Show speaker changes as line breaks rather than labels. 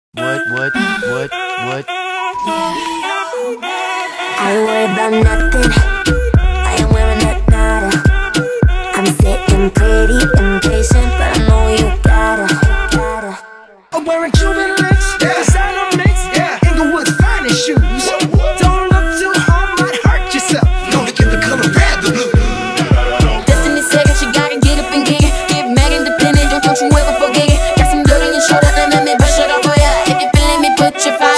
What?
I worry about nothing. I am wearing that nada. I'm sitting pretty impatient, but I know you gotta.
I'm wearing Cuban links, designer mix, Inglewood's finest shoes. Don't look too hard, might hurt yourself. Know to get the color red, the blue.
Destiny second, she gotta get up and get it. Get mad independent, don't you ever forget it. Got some dirt on your shoulder, then let me brush it off for ya. If you feeling me, put your